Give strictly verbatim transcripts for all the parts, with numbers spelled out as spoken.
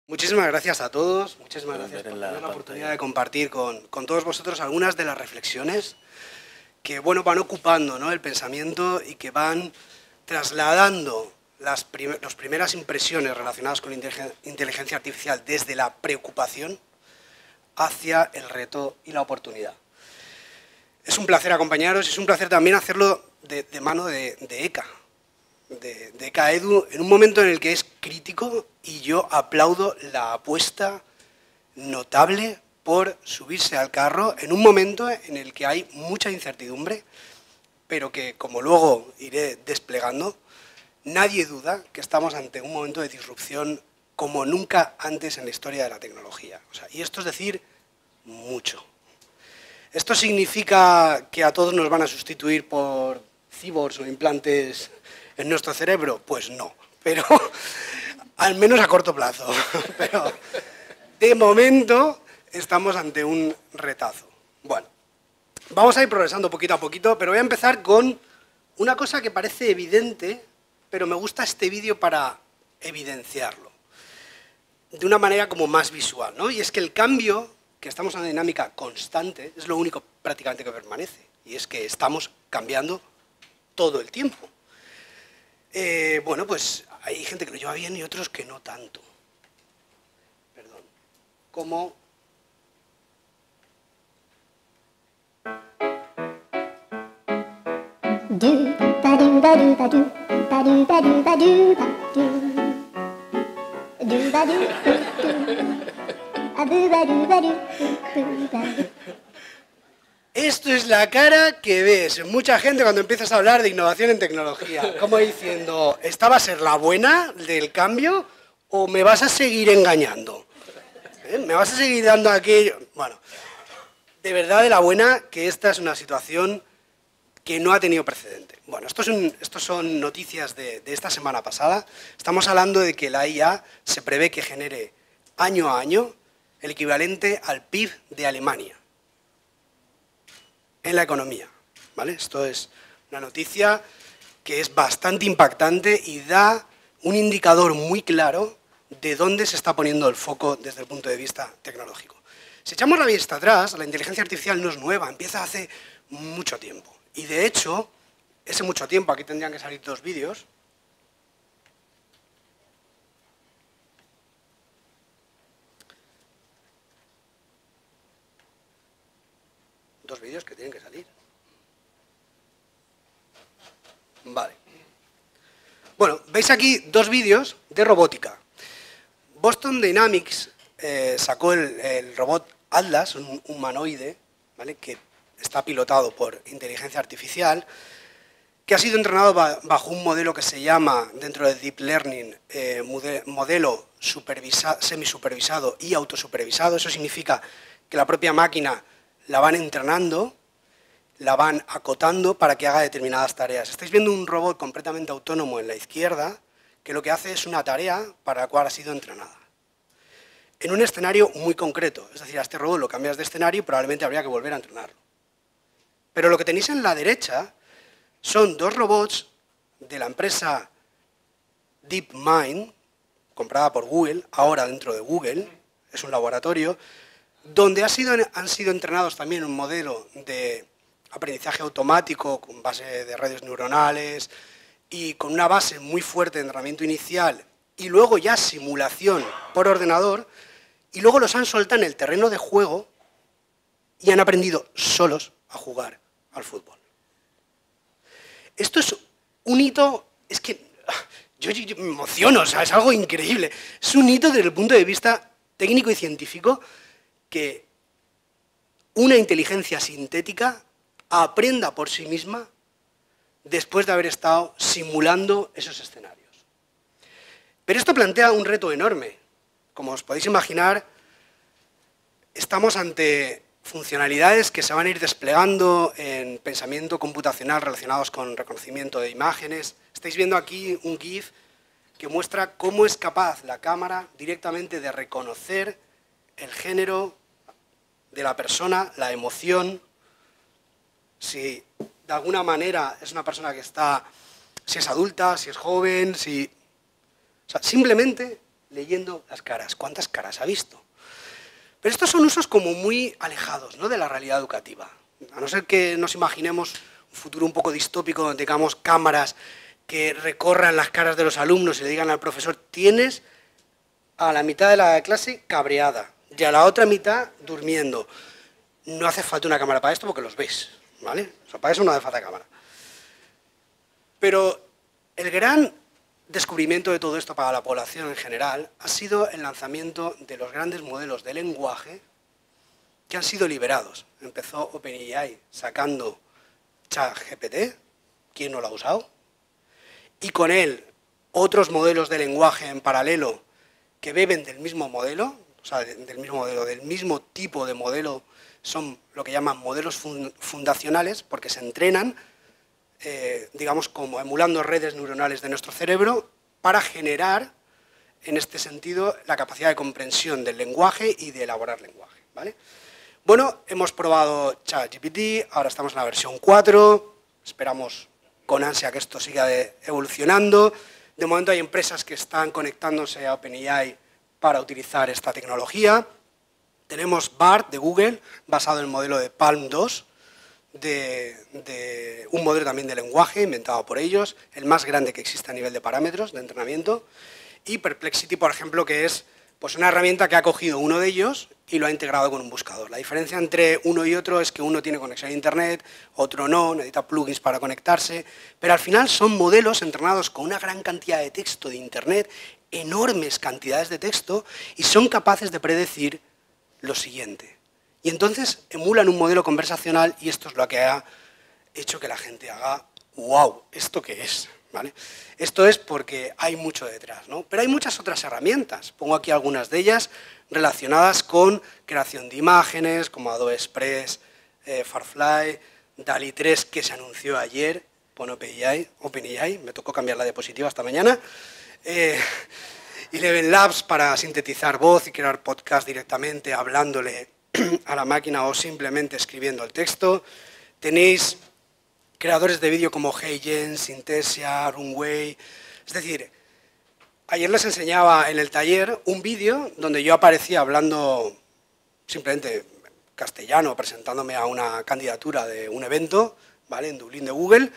Muchísimas gracias a todos, muchísimas gracias por tener la oportunidad de compartir con, con todos vosotros algunas de las reflexiones que bueno, van ocupando, ¿no?, el pensamiento y que van trasladando las prim las primeras impresiones relacionadas con la inteligencia artificial desde la preocupación hacia el reto y la oportunidad. Es un placer acompañaros y es un placer también hacerlo de, de mano de, de ECA. De, de ECA Edu, en un momento en el que es crítico, y yo aplaudo la apuesta notable por subirse al carro en un momento en el que hay mucha incertidumbre, pero que, como luego iré desplegando, nadie duda que estamos ante un momento de disrupción como nunca antes en la historia de la tecnología. O sea, y esto es decir mucho. ¿Esto significa que a todos nos van a sustituir por cyborgs o implantes en nuestro cerebro? Pues no, pero al menos a corto plazo. Pero de momento estamos ante un retazo. Bueno, vamos a ir progresando poquito a poquito, pero voy a empezar con una cosa que parece evidente, pero me gusta este vídeo para evidenciarlo de una manera como más visual, ¿no? Y es que el cambio, que estamos en una dinámica constante, es lo único prácticamente que permanece, y es que estamos cambiando todo el tiempo. Eh, bueno, pues hay gente que lo lleva bien y otros que no tanto. Perdón. Como... Esto es la cara que ves en mucha gente cuando empiezas a hablar de innovación en tecnología. Como diciendo, ¿esta va a ser la buena del cambio o me vas a seguir engañando? ¿Eh? ¿Me vas a seguir dando aquello? Bueno, de verdad de la buena que esta es una situación que no ha tenido precedente. Bueno, estos son, estos son noticias de, de esta semana pasada. Estamos hablando de que la I A se prevé que genere año a año el equivalente al P I B de Alemania en la economía, ¿vale? Esto es una noticia que es bastante impactante y da un indicador muy claro de dónde se está poniendo el foco desde el punto de vista tecnológico. Si echamos la vista atrás, la inteligencia artificial no es nueva, empieza hace mucho tiempo. Y de hecho, ese mucho tiempo, aquí tendrían que salir dos vídeos. Dos vídeos que tienen que salir. Vale. Bueno, veis aquí dos vídeos de robótica. Boston Dynamics eh, sacó el, el robot Atlas, un humanoide, ¿vale?, que está pilotado por inteligencia artificial, que ha sido entrenado bajo un modelo que se llama, dentro de Deep Learning, eh, modelo semisupervisado y autosupervisado. Eso significa que la propia máquina la van entrenando, la van acotando para que haga determinadas tareas. Estáis viendo un robot completamente autónomo en la izquierda, que lo que hace es una tarea para la cual ha sido entrenada. En un escenario muy concreto, es decir, a este robot lo cambias de escenario y probablemente habría que volver a entrenarlo. Pero lo que tenéis en la derecha son dos robots de la empresa DeepMind, comprada por Google, ahora dentro de Google, es un laboratorio, donde ha sido, han sido entrenados también un modelo de aprendizaje automático con base de redes neuronales y con una base muy fuerte de entrenamiento inicial y luego ya simulación por ordenador, y luego los han soltado en el terreno de juego y han aprendido solos a jugar al fútbol. Esto es un hito, es que yo, yo, yo me emociono, o sea, es algo increíble. Es un hito desde el punto de vista técnico y científico que una inteligencia sintética aprenda por sí misma después de haber estado simulando esos escenarios. Pero esto plantea un reto enorme. Como os podéis imaginar, estamos ante funcionalidades que se van a ir desplegando en pensamiento computacional relacionados con reconocimiento de imágenes. Estáis viendo aquí un GIF que muestra cómo es capaz la cámara directamente de reconocer el género de la persona, la emoción, si de alguna manera es una persona que está, si es adulta, si es joven, si... O sea, simplemente leyendo las caras. ¿Cuántas caras ha visto? Pero estos son usos como muy alejados, ¿no?, de la realidad educativa. A no ser que nos imaginemos un futuro un poco distópico donde tengamos cámaras que recorran las caras de los alumnos y le digan al profesor: tienes a la mitad de la clase cabreada y a la otra mitad durmiendo. No hace falta una cámara para esto porque los ves, ¿vale? O sea, para eso no hace falta cámara. Pero el gran descubrimiento de todo esto para la población en general ha sido el lanzamiento de los grandes modelos de lenguaje que han sido liberados. Empezó OpenAI sacando ChatGPT, ¿quién no lo ha usado? Y con él otros modelos de lenguaje en paralelo que beben del mismo modelo, o sea, del mismo modelo, del mismo tipo de modelo, son lo que llaman modelos fundacionales, porque se entrenan, eh, digamos, como emulando redes neuronales de nuestro cerebro para generar, en este sentido, la capacidad de comprensión del lenguaje y de elaborar lenguaje, ¿vale? Bueno, hemos probado ChatGPT, ahora estamos en la versión cuatro, esperamos con ansia que esto siga de, evolucionando. De momento hay empresas que están conectándose a OpenAI para utilizar esta tecnología. Tenemos BART de Google, basado en el modelo de Palm dos, de, de un modelo también de lenguaje inventado por ellos, el más grande que existe a nivel de parámetros de entrenamiento. Y Perplexity, por ejemplo, que es pues, una herramienta que ha cogido uno de ellos y lo ha integrado con un buscador. La diferencia entre uno y otro es que uno tiene conexión a Internet, otro no, necesita plugins para conectarse, pero al final son modelos entrenados con una gran cantidad de texto de Internet, enormes cantidades de texto, y son capaces de predecir lo siguiente. Y entonces emulan un modelo conversacional y esto es lo que ha hecho que la gente haga ¡wow! ¿Esto qué es? ¿Vale? Esto es porque hay mucho detrás, ¿no? Pero hay muchas otras herramientas. Pongo aquí algunas de ellas relacionadas con creación de imágenes, como Adobe Express, eh, Firefly, DALL-E tres, que se anunció ayer, pone OpenAI, OpenAI, me tocó cambiar la diapositiva esta mañana, eh, Eleven Labs para sintetizar voz y crear podcast directamente hablándole a la máquina o simplemente escribiendo el texto. Tenéis creadores de vídeo como HeyGen, Synthesia, Runway. Es decir, ayer les enseñaba en el taller un vídeo donde yo aparecía hablando simplemente castellano, presentándome a una candidatura de un evento, ¿vale?, en Dublín de Google.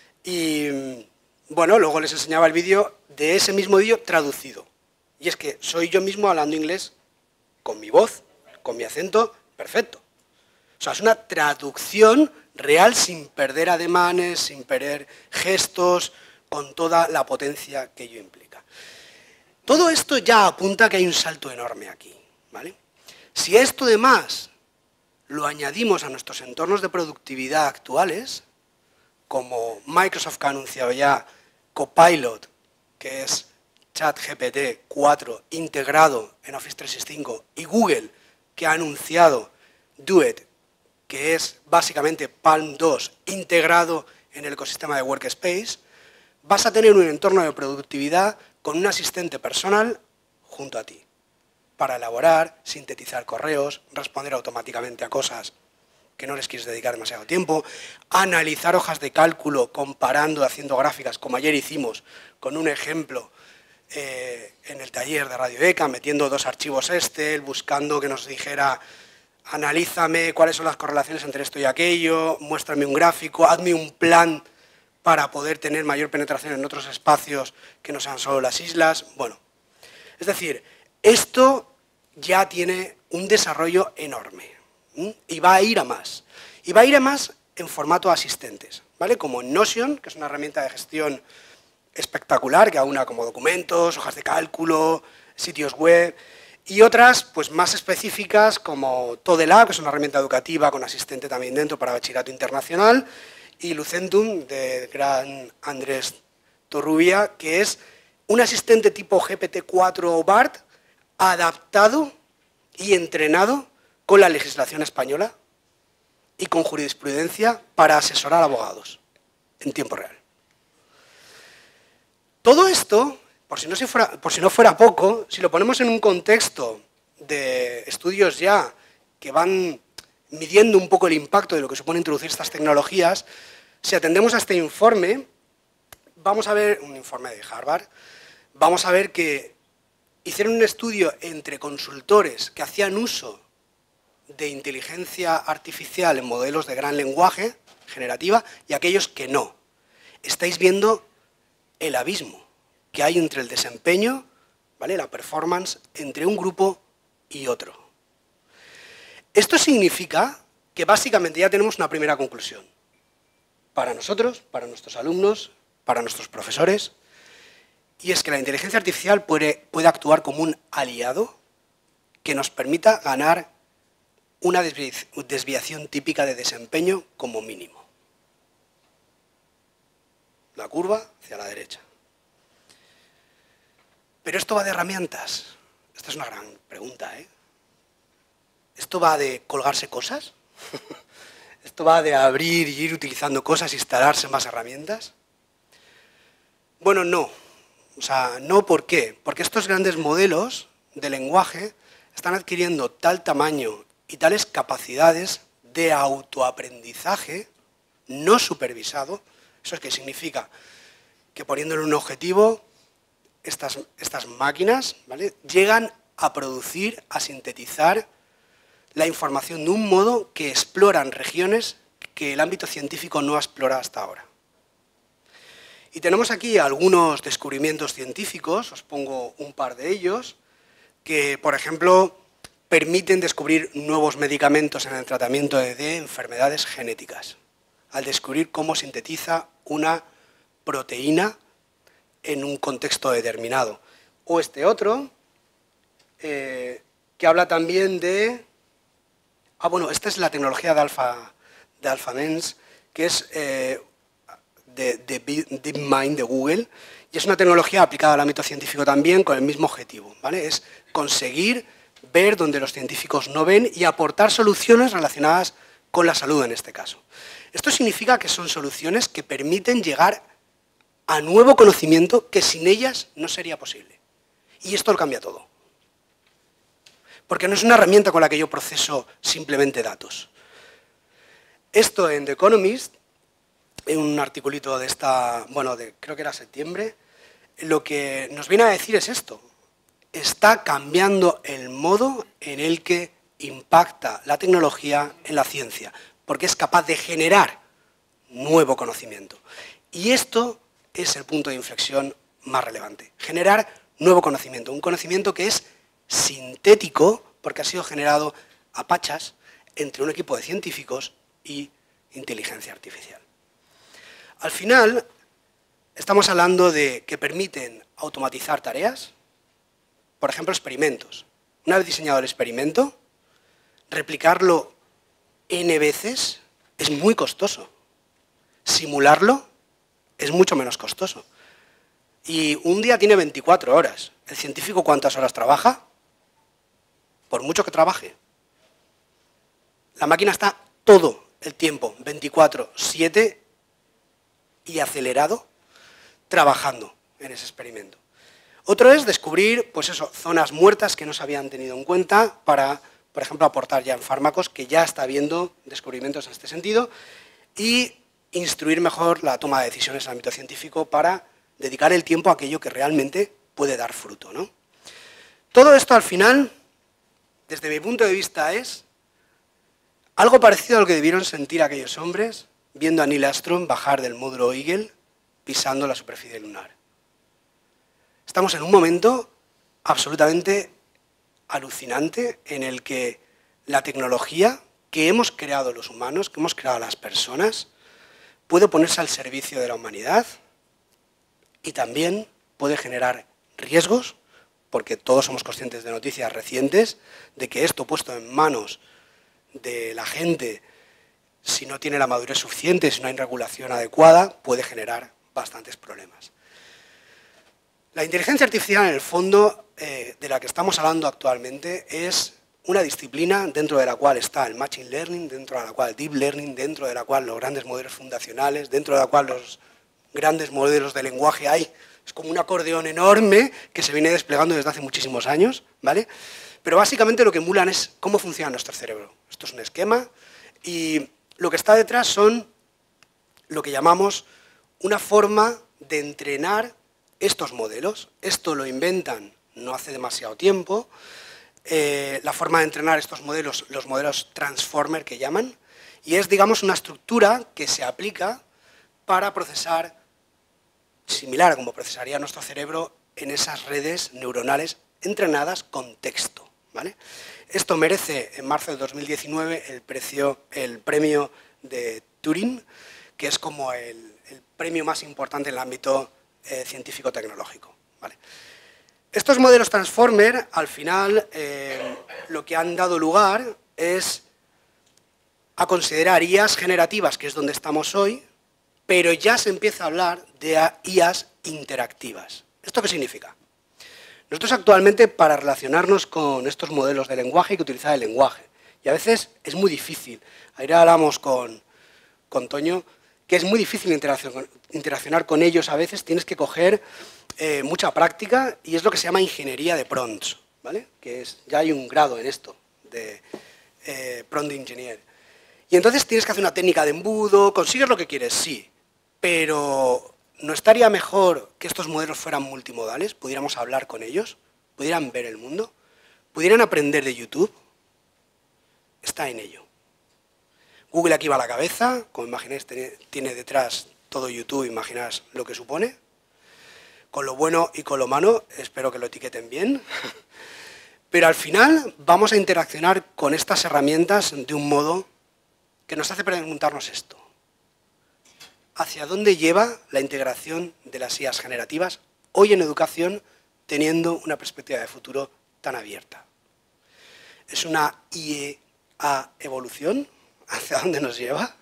Y bueno, luego les enseñaba el vídeo de ese mismo vídeo traducido. Y es que soy yo mismo hablando inglés con mi voz, con mi acento perfecto. O sea, es una traducción real sin perder ademanes, sin perder gestos, con toda la potencia que ello implica. Todo esto ya apunta que hay un salto enorme aquí, ¿vale? Si a esto además lo añadimos a nuestros entornos de productividad actuales, como Microsoft que ha anunciado ya Copilot, que es ChatGPT cuatro integrado en Office trescientos sesenta y cinco, y Google, que ha anunciado Duet, que es básicamente Palm dos integrado en el ecosistema de Workspace, vas a tener un entorno de productividad con un asistente personal junto a ti, para elaborar, sintetizar correos, responder automáticamente a cosas que no les quieres dedicar demasiado tiempo, analizar hojas de cálculo comparando, haciendo gráficas, como ayer hicimos con un ejemplo eh, en el taller de Radio ECA, metiendo dos archivos Excel, buscando que nos dijera: analízame cuáles son las correlaciones entre esto y aquello, muéstrame un gráfico, hazme un plan para poder tener mayor penetración en otros espacios que no sean solo las islas. Bueno, es decir, esto ya tiene un desarrollo enorme, ¿m? Y va a ir a más. Y va a ir a más en formato asistentes, ¿vale? Como Notion, que es una herramienta de gestión espectacular, que aúna como documentos, hojas de cálculo, sitios web, y otras pues más específicas como TODELab, que es una herramienta educativa con asistente también dentro para bachillerato internacional, y Lucentum, de gran Andrés Torrubia, que es un asistente tipo G P T cuatro o BART adaptado y entrenado con la legislación española y con jurisprudencia para asesorar a abogados en tiempo real. Todo esto, por si no, si fuera, por si no fuera poco, si lo ponemos en un contexto de estudios ya que van midiendo un poco el impacto de lo que supone introducir estas tecnologías, si atendemos a este informe, vamos a ver, un informe de Harvard, vamos a ver que hicieron un estudio entre consultores que hacían uso de inteligencia artificial en modelos de gran lenguaje generativa y aquellos que no. Estáis viendo el abismo que hay entre el desempeño, ¿vale?, la performance, entre un grupo y otro. Esto significa que básicamente ya tenemos una primera conclusión. Para nosotros, para nuestros alumnos, para nuestros profesores, y es que la inteligencia artificial puede, puede actuar como un aliado que nos permita ganar una desviación típica de desempeño como mínimo. La curva hacia la derecha. Pero esto va de herramientas. Esta es una gran pregunta, ¿eh? ¿Esto va de colgarse cosas? ¿Esto va de abrir y ir utilizando cosas, instalarse más herramientas? Bueno, no. O sea, no, ¿por qué? Porque estos grandes modelos de lenguaje están adquiriendo tal tamaño y tales capacidades de autoaprendizaje no supervisado. ¿Eso es qué significa? Que poniéndole un objetivo, estas, estas máquinas, ¿vale?, llegan a producir, a sintetizar la información de un modo que exploran regiones que el ámbito científico no ha explorado hasta ahora. Y tenemos aquí algunos descubrimientos científicos, os pongo un par de ellos, que, por ejemplo, permiten descubrir nuevos medicamentos en el tratamiento de enfermedades genéticas, al descubrir cómo sintetiza una proteína en un contexto determinado. O este otro, eh, que habla también de... Ah, bueno, esta es la tecnología de, Alpha, de AlphaMens, que es eh, de, de DeepMind de Google, y es una tecnología aplicada al ámbito científico también con el mismo objetivo, ¿vale? Es conseguir ver donde los científicos no ven y aportar soluciones relacionadas con la salud en este caso. Esto significa que son soluciones que permiten llegar a nuevo conocimiento que sin ellas no sería posible. Y esto lo cambia todo. Porque no es una herramienta con la que yo proceso simplemente datos. Esto en The Economist, en un articulito de esta, bueno, de, creo que era septiembre, lo que nos viene a decir es esto. Está cambiando el modo en el que impacta la tecnología en la ciencia, porque es capaz de generar nuevo conocimiento. Y esto es el punto de inflexión más relevante. Generar nuevo conocimiento, un conocimiento que es sintético, porque ha sido generado a pachas entre un equipo de científicos y inteligencia artificial. Al final, estamos hablando de que permiten automatizar tareas, por ejemplo, experimentos. Una vez diseñado el experimento, replicarlo N veces es muy costoso. Simularlo es mucho menos costoso. Y un día tiene veinticuatro horas. ¿El científico cuántas horas trabaja? Por mucho que trabaje. La máquina está todo el tiempo, veinticuatro siete, y acelerado, trabajando en ese experimento. Otro es descubrir, pues eso, zonas muertas que no se habían tenido en cuenta para, por ejemplo, aportar ya en fármacos, que ya está habiendo descubrimientos en este sentido, y instruir mejor la toma de decisiones en el ámbito científico para dedicar el tiempo a aquello que realmente puede dar fruto, ¿no? Todo esto al final, desde mi punto de vista, es algo parecido a lo que debieron sentir aquellos hombres viendo a Neil Armstrong bajar del módulo Eagle pisando la superficie lunar. Estamos en un momento absolutamente alucinante en el que la tecnología que hemos creado los humanos, que hemos creado las personas, puede ponerse al servicio de la humanidad y también puede generar riesgos, porque todos somos conscientes de noticias recientes, de que esto puesto en manos de la gente, si no tiene la madurez suficiente, si no hay regulación adecuada, puede generar bastantes problemas. La inteligencia artificial, en el fondo, eh, de la que estamos hablando actualmente, es una disciplina dentro de la cual está el Machine Learning, dentro de la cual el Deep Learning, dentro de la cual los grandes modelos fundacionales, dentro de la cual los grandes modelos de lenguaje hay. Es como un acordeón enorme que se viene desplegando desde hace muchísimos años, ¿vale? Pero básicamente lo que emulan es cómo funciona nuestro cerebro. Esto es un esquema y lo que está detrás son lo que llamamos una forma de entrenar estos modelos. Esto lo inventan no hace demasiado tiempo. Eh, la forma de entrenar estos modelos, los modelos Transformer que llaman, y es, digamos, una estructura que se aplica para procesar, similar a como procesaría nuestro cerebro, en esas redes neuronales entrenadas con texto, ¿vale? Esto merece, en marzo de dos mil diecinueve, el, precio, el premio de Turing, que es como el, el premio más importante en el ámbito eh, científico-tecnológico, ¿vale? Estos modelos Transformer, al final, eh, lo que han dado lugar es a considerar I As generativas, que es donde estamos hoy, pero ya se empieza a hablar de I As interactivas. ¿Esto qué significa? Nosotros actualmente, para relacionarnos con estos modelos de lenguaje, hay que utilizar el lenguaje. Y a veces es muy difícil. Ayer hablamos con, con Toño, que es muy difícil interaccionar, interaccionar con ellos. A veces tienes que coger eh, mucha práctica y es lo que se llama ingeniería de prompts, ¿vale? Que es, ya hay un grado en esto, de eh, prompt engineer. Y entonces tienes que hacer una técnica de embudo, consigues lo que quieres, sí, pero ¿no estaría mejor que estos modelos fueran multimodales? ¿Pudiéramos hablar con ellos? ¿Pudieran ver el mundo? ¿Pudieran aprender de YouTube? Está en ello. Google aquí va a la cabeza, como imagináis, tiene detrás todo YouTube, imaginás lo que supone. Con lo bueno y con lo malo, espero que lo etiqueten bien. Pero al final vamos a interaccionar con estas herramientas de un modo que nos hace preguntarnos esto. ¿Hacia dónde lleva la integración de las I As generativas hoy en educación teniendo una perspectiva de futuro tan abierta? ¿Es una I A evolución? ¿Hacia dónde nos lleva?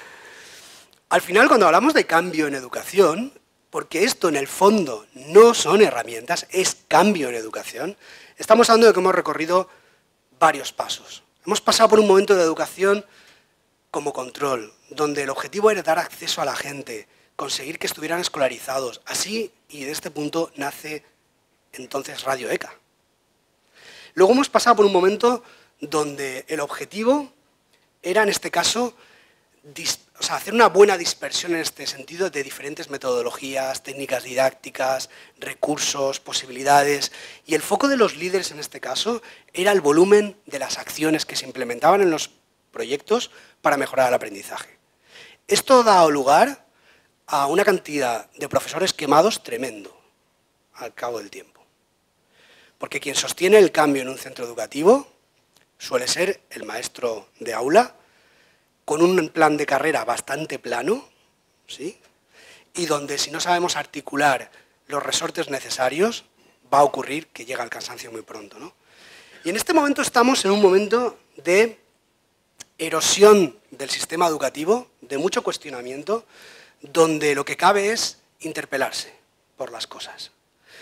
Al final, cuando hablamos de cambio en educación, porque esto en el fondo no son herramientas, es cambio en educación, estamos hablando de que hemos recorrido varios pasos. Hemos pasado por un momento de educación como control, donde el objetivo era dar acceso a la gente, conseguir que estuvieran escolarizados. Así, y de este punto, nace entonces Radio ECA. Luego hemos pasado por un momento donde el objetivo era, en este caso, o sea, hacer una buena dispersión en este sentido de diferentes metodologías, técnicas didácticas, recursos, posibilidades. Y el foco de los líderes en este caso era el volumen de las acciones que se implementaban en los proyectos para mejorar el aprendizaje. Esto ha dado lugar a una cantidad de profesores quemados tremendo al cabo del tiempo. Porque quien sostiene el cambio en un centro educativo suele ser el maestro de aula, con un plan de carrera bastante plano, ¿sí? Y donde si no sabemos articular los resortes necesarios, va a ocurrir que llega el cansancio muy pronto, ¿no? Y en este momento estamos en un momento de erosión del sistema educativo, de mucho cuestionamiento, donde lo que cabe es interpelarse por las cosas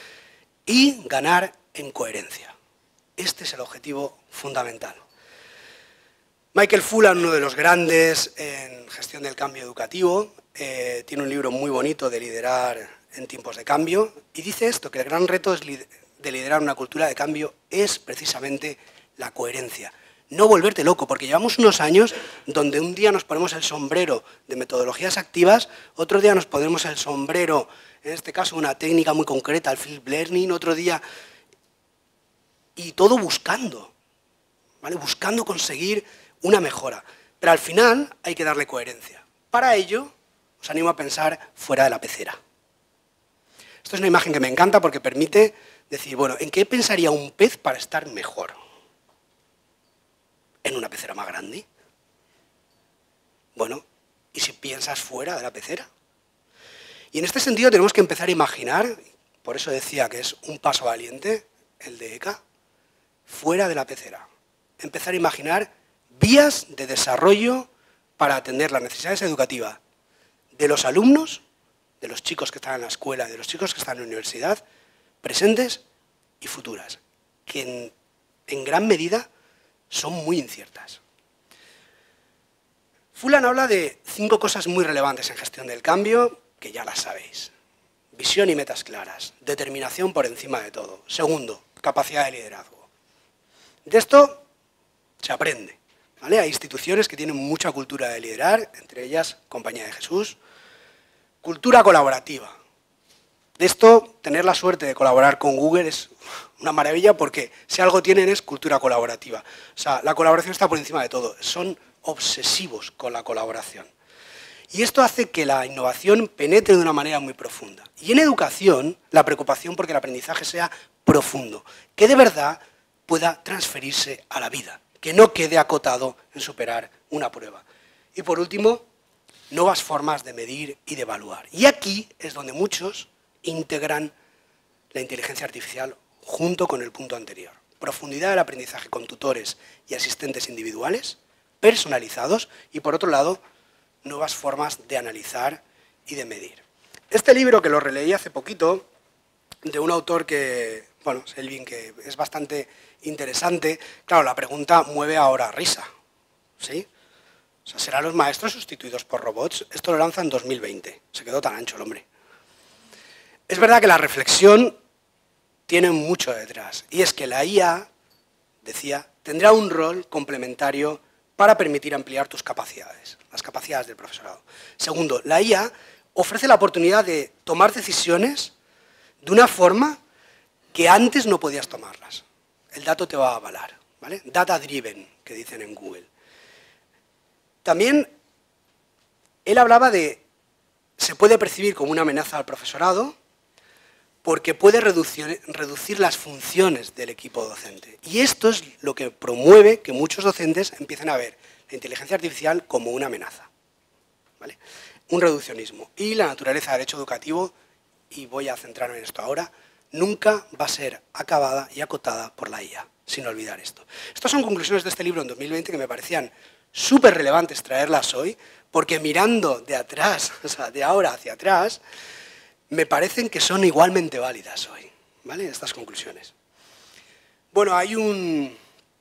y ganar en coherencia. Este es el objetivo fundamental. Michael Fullan, uno de los grandes en gestión del cambio educativo, eh, tiene un libro muy bonito de liderar en tiempos de cambio y dice esto, que el gran reto es de liderar una cultura de cambio es precisamente la coherencia. No volverte loco, porque llevamos unos años donde un día nos ponemos el sombrero de metodologías activas, otro día nos ponemos el sombrero, en este caso una técnica muy concreta, el field learning, otro día, y todo buscando, ¿vale? Buscando conseguir una mejora. Pero al final hay que darle coherencia. Para ello, os animo a pensar fuera de la pecera. Esto es una imagen que me encanta porque permite decir, bueno, ¿en qué pensaría un pez para estar mejor? ¿En una pecera más grande? Bueno, ¿y si piensas fuera de la pecera? Y en este sentido tenemos que empezar a imaginar, por eso decía que es un paso valiente, el de ECA, fuera de la pecera. Empezar a imaginar vías de desarrollo para atender las necesidades educativas de los alumnos, de los chicos que están en la escuela, de los chicos que están en la universidad, presentes y futuras, que en, en gran medida son muy inciertas. Fullan habla de cinco cosas muy relevantes en gestión del cambio, que ya las sabéis. Visión y metas claras, determinación por encima de todo. Segundo, capacidad de liderazgo. De esto se aprende, ¿vale? Hay instituciones que tienen mucha cultura de liderar, entre ellas Compañía de Jesús. Cultura colaborativa. De esto, tener la suerte de colaborar con Google es una maravilla porque si algo tienen es cultura colaborativa. O sea, la colaboración está por encima de todo. Son obsesivos con la colaboración. Y esto hace que la innovación penetre de una manera muy profunda. Y en educación, la preocupación porque el aprendizaje sea profundo, que de verdad pueda transferirse a la vida, que no quede acotado en superar una prueba. Y por último, nuevas formas de medir y de evaluar. Y aquí es donde muchos integran la inteligencia artificial junto con el punto anterior. Profundidad del aprendizaje con tutores y asistentes individuales, personalizados, y por otro lado, nuevas formas de analizar y de medir. Este libro, que lo releí hace poquito, de un autor que, bueno, Selvin, que es bastante interesante, claro, la pregunta mueve ahora risa, ¿sí? O sea, ¿serán los maestros sustituidos por robots? Esto lo lanza en dos mil veinte, se quedó tan ancho el hombre. Es verdad que la reflexión tiene mucho detrás, y es que la I A, decía, tendrá un rol complementario para permitir ampliar tus capacidades, las capacidades del profesorado. Segundo, la I A ofrece la oportunidad de tomar decisiones de una forma que antes no podías tomarlas. El dato te va a avalar, ¿vale? Data driven, que dicen en Google. También él hablaba de, se puede percibir como una amenaza al profesorado porque puede reducir, reducir las funciones del equipo docente. Y esto es lo que promueve que muchos docentes empiecen a ver la inteligencia artificial como una amenaza, ¿vale? Un reduccionismo. Y la naturaleza del derecho educativo, y voy a centrarme en esto ahora, nunca va a ser acabada y acotada por la I A, sin olvidar esto. Estas son conclusiones de este libro en dos mil veinte que me parecían súper relevantes traerlas hoy, porque mirando de atrás, o sea, de ahora hacia atrás, me parecen que son igualmente válidas hoy, ¿vale? Estas conclusiones. Bueno, hay un,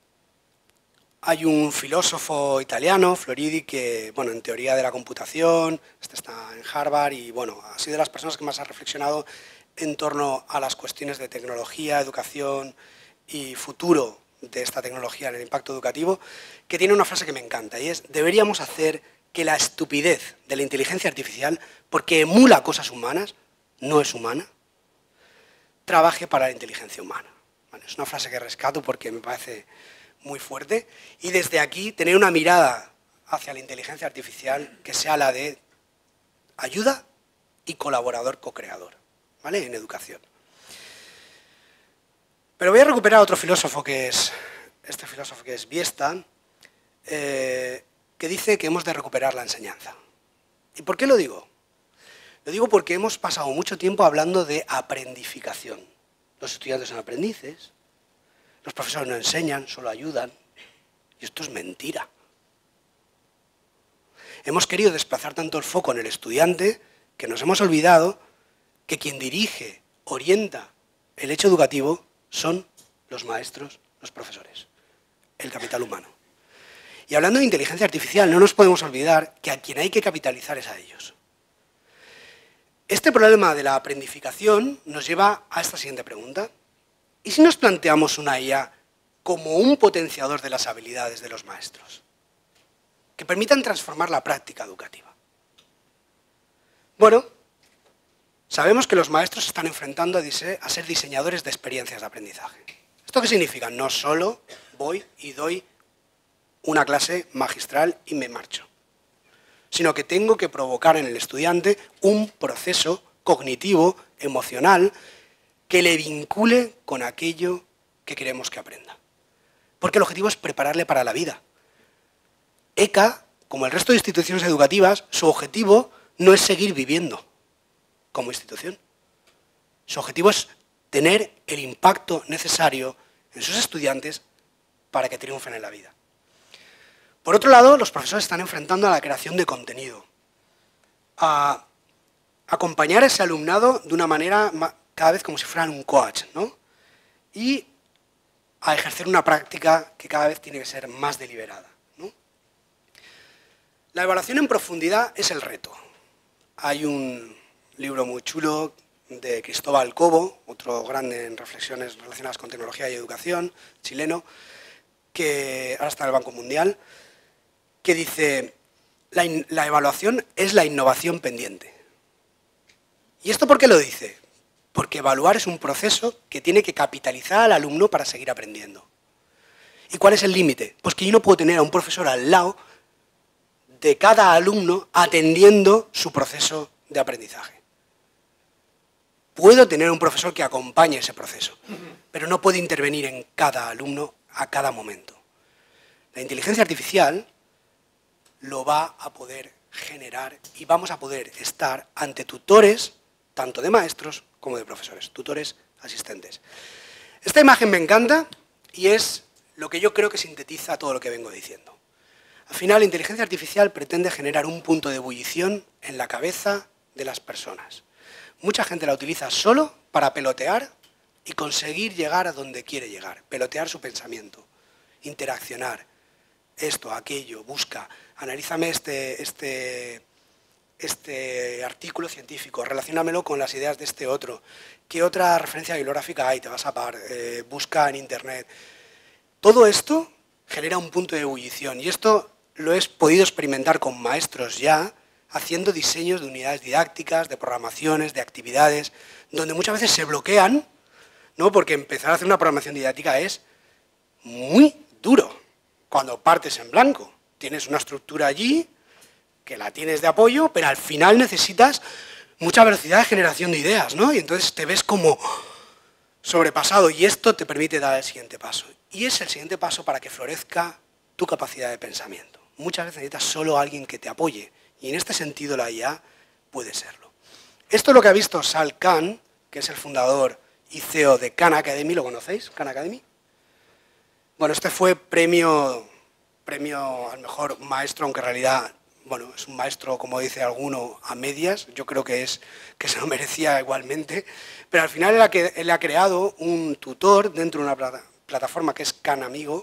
hay un filósofo italiano, Floridi, que, bueno, en teoría de la computación, este está en Harvard y, bueno, ha sido de las personas que más ha reflexionado en torno a las cuestiones de tecnología, educación y futuro de esta tecnología en el impacto educativo, que tiene una frase que me encanta, y es: deberíamos hacer que la estupidez de la inteligencia artificial, porque emula cosas humanas, no es humana, trabaje para la inteligencia humana. Bueno, es una frase que rescato porque me parece muy fuerte, y desde aquí tener una mirada hacia la inteligencia artificial que sea la de ayuda y colaborador co-creador, ¿vale? En educación. Pero voy a recuperar a otro filósofo que es, este filósofo que es Biesta, eh, que dice que hemos de recuperar la enseñanza. ¿Y por qué lo digo? Lo digo porque hemos pasado mucho tiempo hablando de aprendificación. Los estudiantes son aprendices, los profesores no enseñan, solo ayudan, y esto es mentira. Hemos querido desplazar tanto el foco en el estudiante que nos hemos olvidado que quien dirige, orienta el hecho educativo son los maestros, los profesores, el capital humano. Y hablando de inteligencia artificial, no nos podemos olvidar que a quien hay que capitalizar es a ellos. Este problema de la aprendificación nos lleva a esta siguiente pregunta. ¿Y si nos planteamos una I A como un potenciador de las habilidades de los maestros, que permitan transformar la práctica educativa? Bueno, sabemos que los maestros se están enfrentando a, a ser diseñadores de experiencias de aprendizaje. ¿Esto qué significa? No solo voy y doy una clase magistral y me marcho, sino que tengo que provocar en el estudiante un proceso cognitivo, emocional, que le vincule con aquello que queremos que aprenda. Porque el objetivo es prepararle para la vida. E C A, como el resto de instituciones educativas, su objetivo no es seguir viviendo como institución. Su objetivo es tener el impacto necesario en sus estudiantes para que triunfen en la vida. Por otro lado, los profesores están enfrentando a la creación de contenido, a acompañar a ese alumnado de una manera cada vez como si fueran un coach, ¿no? Y a ejercer una práctica que cada vez tiene que ser más deliberada, ¿no? La evaluación en profundidad es el reto. Hay un libro muy chulo de Cristóbal Cobo, otro grande en reflexiones relacionadas con tecnología y educación, chileno, que ahora está en el Banco Mundial, que dice: la, la evaluación es la innovación pendiente. ¿Y esto por qué lo dice? porque evaluar es un proceso que tiene que capitalizar al alumno para seguir aprendiendo. ¿Y cuál es el límite? Pues que yo no puedo tener a un profesor al lado de cada alumno atendiendo su proceso de aprendizaje. Puedo tener un profesor que acompañe ese proceso, pero no puedo intervenir en cada alumno a cada momento. La inteligencia artificial lo va a poder generar y vamos a poder estar ante tutores, tanto de maestros como de profesores, tutores asistentes. Esta imagen me encanta y es lo que yo creo que sintetiza todo lo que vengo diciendo. Al final, la inteligencia artificial pretende generar un punto de ebullición en la cabeza de las personas. Mucha gente la utiliza solo para pelotear y conseguir llegar a donde quiere llegar, pelotear su pensamiento, interaccionar, esto, aquello, busca, analízame este, este, este artículo científico, relaciónamelo con las ideas de este otro, ¿qué otra referencia bibliográfica hay? Te vas a par, eh, busca en internet. Todo esto genera un punto de ebullición y esto lo he podido experimentar con maestros ya, haciendo diseños de unidades didácticas, de programaciones, de actividades, donde muchas veces se bloquean, ¿no? Porque empezar a hacer una programación didáctica es muy duro. Cuando partes en blanco, tienes una estructura allí, que la tienes de apoyo, pero al final necesitas mucha velocidad de generación de ideas, ¿no? Y entonces te ves como sobrepasado y esto te permite dar el siguiente paso. Y es el siguiente paso para que florezca tu capacidad de pensamiento. Muchas veces necesitas solo a alguien que te apoye y en este sentido la I A puede serlo. Esto es lo que ha visto Sal Khan, que es el fundador y C E O de Khan Academy, ¿lo conocéis? Khan Academy. Bueno, este fue premio, premio al mejor maestro, aunque en realidad, bueno, es un maestro, como dice alguno, a medias. Yo creo que, es, que se lo merecía igualmente. Pero al final él ha, él ha creado un tutor dentro de una plata, plataforma que es Khan Amigo.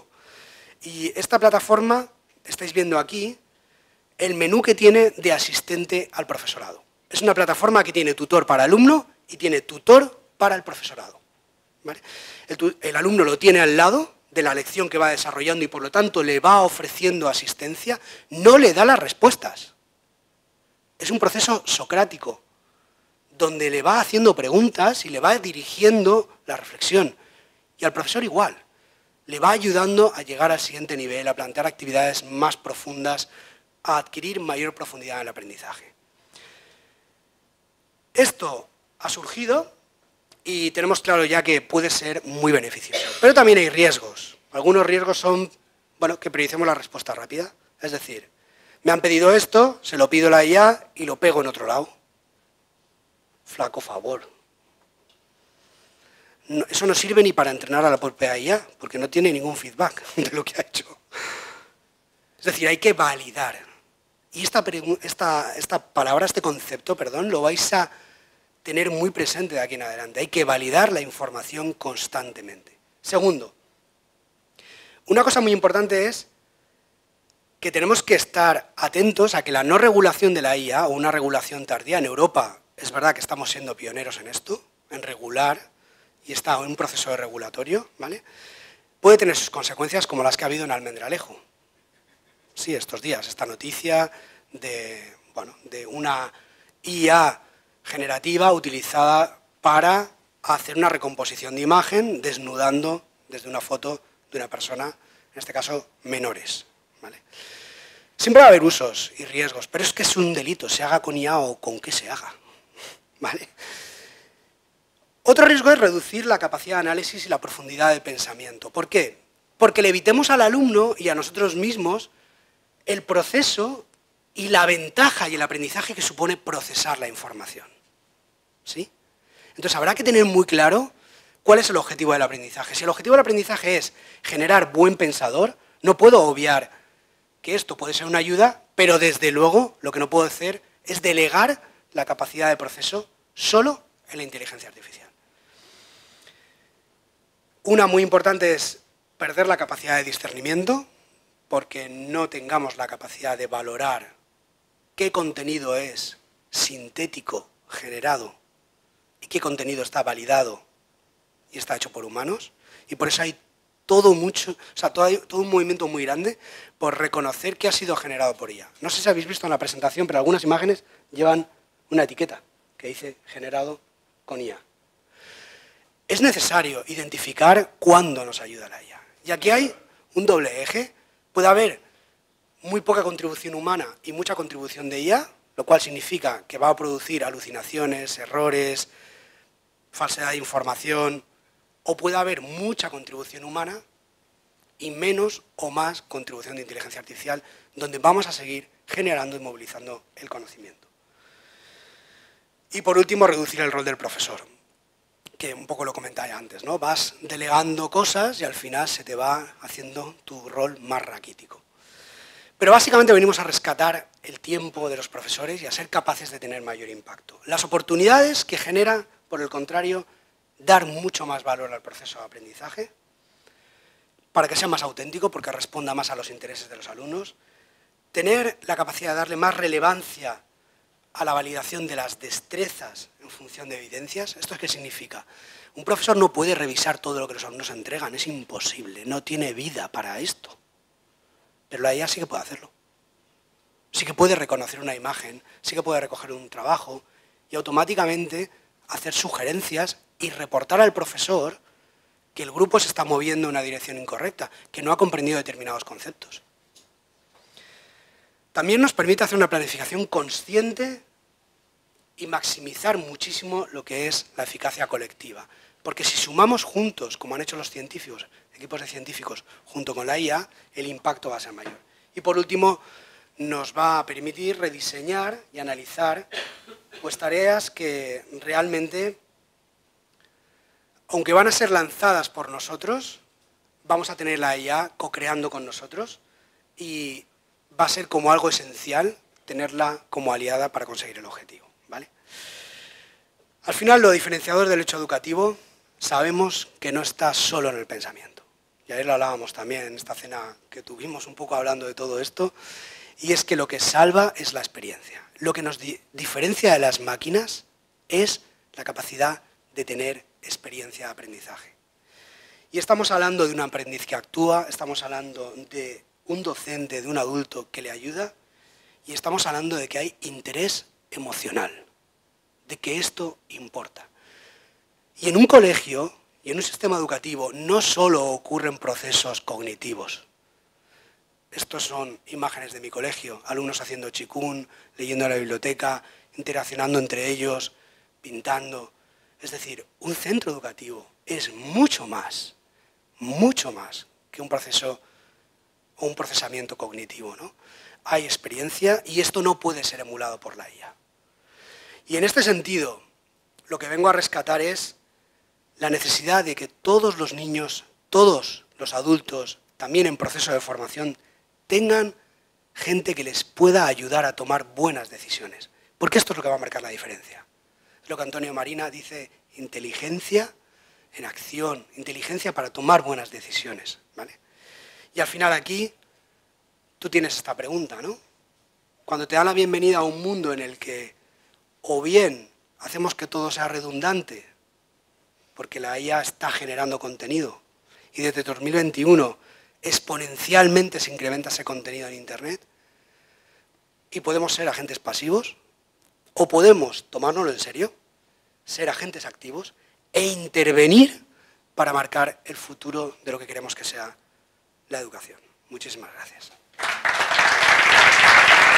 Y esta plataforma, estáis viendo aquí, el menú que tiene de asistente al profesorado. Es una plataforma que tiene tutor para alumno y tiene tutor para el profesorado. ¿Vale? El, el alumno lo tiene al lado de la lección que va desarrollando y por lo tanto le va ofreciendo asistencia, no le da las respuestas. Es un proceso socrático, donde le va haciendo preguntas y le va dirigiendo la reflexión. Y al profesor igual, le va ayudando a llegar al siguiente nivel, a plantear actividades más profundas, a adquirir mayor profundidad en el aprendizaje. Esto ha surgido y tenemos claro ya que puede ser muy beneficioso. Pero también hay riesgos. Algunos riesgos son, bueno, que prioricemos la respuesta rápida. Es decir, me han pedido esto, se lo pido a la I A y lo pego en otro lado. Flaco favor. No, eso no sirve ni para entrenar a la propia I A, porque no tiene ningún feedback de lo que ha hecho. Es decir, hay que validar. Y esta, esta, esta palabra, este concepto, perdón, lo vais a tener muy presente de aquí en adelante. Hay que validar la información constantemente. Segundo, una cosa muy importante es que tenemos que estar atentos a que la no regulación de la I A o una regulación tardía en Europa, es verdad que estamos siendo pioneros en esto, en regular, y está en un proceso de regulatorio, ¿vale? Puede tener sus consecuencias como las que ha habido en Almendralejo. Sí, estos días, esta noticia de, bueno, de una I A generativa utilizada para hacer una recomposición de imagen desnudando desde una foto de una persona, en este caso menores, ¿vale? Siempre va a haber usos y riesgos, pero es que es un delito, se haga con I A o con qué se haga, ¿vale? Otro riesgo es reducir la capacidad de análisis y la profundidad del pensamiento. ¿Por qué? Porque le evitemos al alumno y a nosotros mismos el proceso y la ventaja y el aprendizaje que supone procesar la información. ¿Sí? Entonces habrá que tener muy claro cuál es el objetivo del aprendizaje. Si el objetivo del aprendizaje es generar buen pensador, no puedo obviar que esto puede ser una ayuda, pero desde luego lo que no puedo hacer es delegar la capacidad de proceso solo en la inteligencia artificial. Una muy importante es perder la capacidad de discernimiento, porque no tengamos la capacidad de valorar qué contenido es sintético, generado, y qué contenido está validado y está hecho por humanos. Y por eso hay todo, mucho, o sea, todo, todo un movimiento muy grande por reconocer que ha sido generado por I A. No sé si habéis visto en la presentación, pero algunas imágenes llevan una etiqueta que dice generado con I A. es necesario identificar cuándo nos ayuda la I A. Y aquí hay un doble eje. Puede haber muy poca contribución humana y mucha contribución de I A, lo cual significa que va a producir alucinaciones, errores, falsedad de información, o puede haber mucha contribución humana y menos o más contribución de inteligencia artificial, donde vamos a seguir generando y movilizando el conocimiento. Y por último, reducir el rol del profesor, que un poco lo comenté antes, ¿no? Vas delegando cosas y al final se te va haciendo tu rol más raquítico. Pero básicamente venimos a rescatar el tiempo de los profesores y a ser capaces de tener mayor impacto. Las oportunidades que genera, por el contrario, dar mucho más valor al proceso de aprendizaje, para que sea más auténtico, porque responda más a los intereses de los alumnos, tener la capacidad de darle más relevancia a la validación de las destrezas en función de evidencias. ¿Esto qué significa? Un profesor no puede revisar todo lo que los alumnos entregan, es imposible, no tiene vida para esto. Pero la I A sí que puede hacerlo. Sí que puede reconocer una imagen, sí que puede recoger un trabajo y automáticamente hacer sugerencias y reportar al profesor que el grupo se está moviendo en una dirección incorrecta, que no ha comprendido determinados conceptos. También nos permite hacer una planificación consciente y maximizar muchísimo lo que es la eficacia colectiva. Porque si sumamos juntos, como han hecho los científicos, equipos de científicos, junto con la I A, el impacto va a ser mayor. Y por último, nos va a permitir rediseñar y analizar pues, tareas que realmente, aunque van a ser lanzadas por nosotros, vamos a tener la I A co-creando con nosotros y va a ser como algo esencial tenerla como aliada para conseguir el objetivo, ¿vale? Al final, lo diferenciador del hecho educativo, sabemos que no está solo en el pensamiento. Y ayer lo hablábamos también en esta cena que tuvimos un poco hablando de todo esto, y es que lo que salva es la experiencia. Lo que nos di- diferencia de las máquinas es la capacidad de tener experiencia de aprendizaje. Y estamos hablando de un aprendiz que actúa, estamos hablando de un docente, de un adulto que le ayuda, y estamos hablando de que hay interés emocional, de que esto importa. Y en un colegio y en un sistema educativo no solo ocurren procesos cognitivos. Estos son imágenes de mi colegio, alumnos haciendo chikun, leyendo en la biblioteca, interaccionando entre ellos, pintando. Es decir, un centro educativo es mucho más, mucho más que un proceso o un procesamiento cognitivo, ¿no? Hay experiencia y esto no puede ser emulado por la I A. Y en este sentido, lo que vengo a rescatar es la necesidad de que todos los niños, todos los adultos, también en proceso de formación, tengan gente que les pueda ayudar a tomar buenas decisiones. Porque esto es lo que va a marcar la diferencia. Es lo que Antonio Marina dice, inteligencia en acción, inteligencia para tomar buenas decisiones, ¿vale? Y al final aquí, tú tienes esta pregunta, ¿no? Cuando te dan la bienvenida a un mundo en el que o bien hacemos que todo sea redundante, porque la I A está generando contenido, y desde dos mil veintiuno exponencialmente se incrementa ese contenido en Internet, y podemos ser agentes pasivos, o podemos tomárnoslo en serio, ser agentes activos e intervenir para marcar el futuro de lo que queremos que sea la educación. Muchísimas gracias.